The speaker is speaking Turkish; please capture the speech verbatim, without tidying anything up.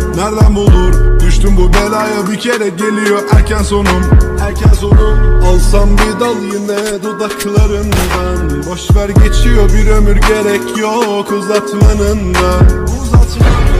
nereden bulur? Düştüm bu belaya bir kere geliyor erken sonum. Erken sonum. Alsam bir dal yine dudaklarından. Boşver geçiyor bir ömür gerek yok uzatmanın da.